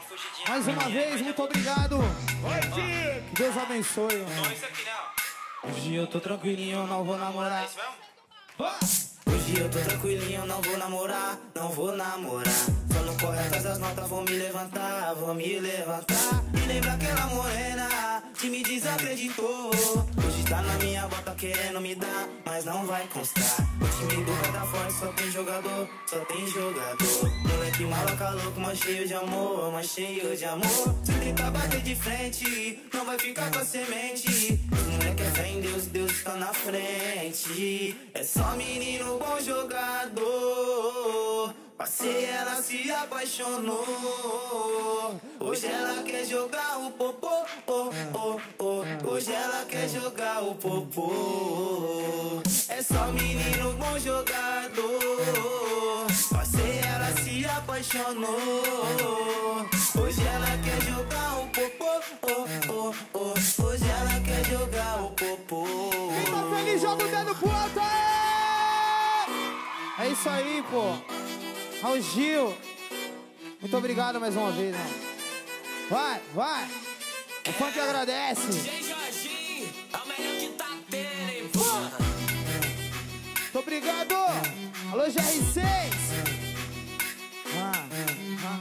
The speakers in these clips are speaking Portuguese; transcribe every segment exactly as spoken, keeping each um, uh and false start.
Mais uma vez, muito obrigado. Que Deus abençoe, mano. Hoje eu tô tranquilinho, eu não vou namorar. Hoje eu tô tranquilinho, não vou namorar, não vou namorar. Só não corre atrás das notas, vou me levantar, vou me levantar. E lembra aquela morena que me desacreditou. Hoje tá na minha bota querendo me dar, mas não vai constar. O time do vai dar forte, só tem jogador, só tem jogador. Moleque maloca louco, mas cheio de amor, mas cheio de amor. Se tentar bater de frente, não vai ficar com a semente. Os moleque é fé em Deus, Deus está na frente. É só menino bom jogador. Passei, ela se apaixonou. Hoje ela quer jogar o popô, oh, oh, oh. Hoje ela quer jogar o popô. É só menino bom jogador. Passei, ela se apaixonou. Hoje ela quer jogar o popô, oh, oh, oh. Hoje ela quer jogar o popô. Quem tá feliz, joga o dedo pro alto, aí! É isso aí, pô. Raul Gil, muito obrigado mais uma vez, né? Vai, vai. O fã te agradece. J Jorginho, é o melhor que tá tendo, hein, pô. Muito obrigado. Alô, G R seis. Ah, ah.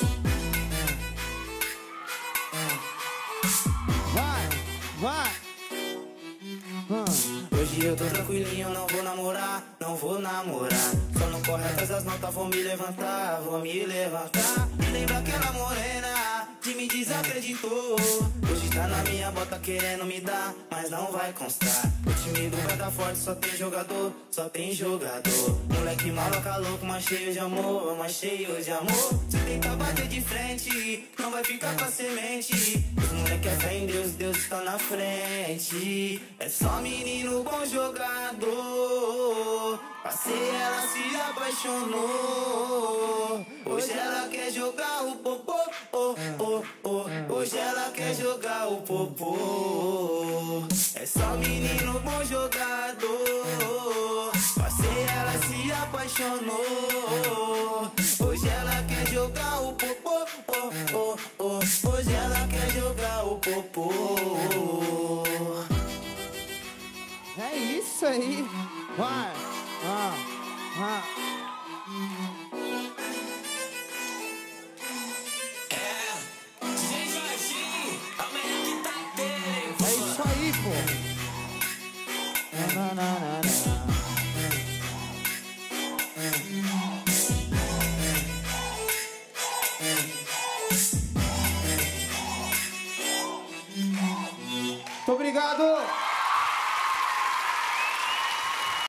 Vai, vai. Ah. Hoje eu tô tranquilinho, não vou namorar, não vou namorar. Só não corre atrás das notas, vou me levantar, vou me levantar. E lembra aquela morena que me desacreditou. Hoje tá na minha bota querendo me dar, mas não vai constar. O time do vai dar forte, só tem jogador, só tem jogador. Moleque maloca louco, mas cheio de amor, mas cheio de amor. Se tentar bater de frente, não vai ficar com a semente. Os moleque é fé em Deus, Deus está na frente. É só menino bom jogador. Passei, ela se apaixonou. Hoje ela quer jogar o popô, oh, oh, oh. Hoje ela quer jogar o popô. É só menino bom jogador. Passei, ela se apaixonou. Hoje ela quer jogar o popô, oh, oh, oh. Hoje ela quer jogar o popô. É isso aí. Vai. Ah, ah. É, J Jorginho, é o melhor que tá tendo, hein, pô. É isso aí, pô. Na, na, na, na, na. Muito obrigado.